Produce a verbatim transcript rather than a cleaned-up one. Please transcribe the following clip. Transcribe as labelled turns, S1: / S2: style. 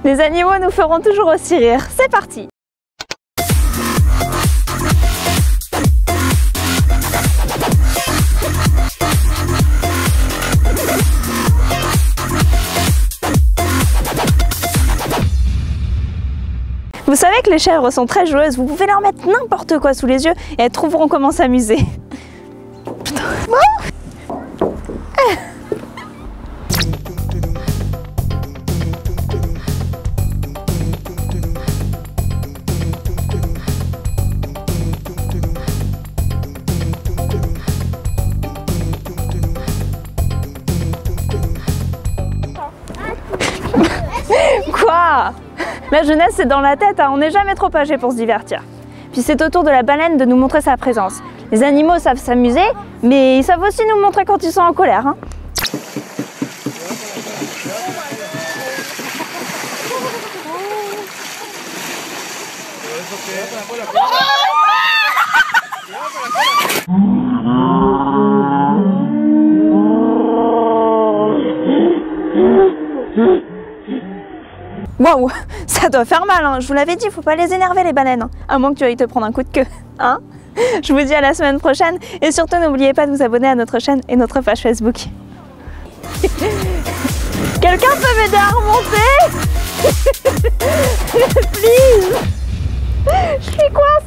S1: Les animaux nous feront toujours aussi rire. C'est parti! Vous savez que les chèvres sont très joueuses, vous pouvez leur mettre n'importe quoi sous les yeux et elles trouveront comment s'amuser. Putain. Quoi? La jeunesse c'est dans la tête, hein. On n'est jamais trop âgé pour se divertir. Puis c'est au tour de la baleine de nous montrer sa présence. Les animaux savent s'amuser, mais ils savent aussi nous montrer quand ils sont en colère. Hein. Waouh, ça doit faire mal, hein. Je vous l'avais dit, faut pas les énerver les baleines, hein. À moins que tu ailles te prendre un coup de queue, hein. Je vous dis à la semaine prochaine et surtout n'oubliez pas de vous abonner à notre chaîne et notre page Facebook. Quelqu'un peut m'aider à remonter? Please. Je suis coincée.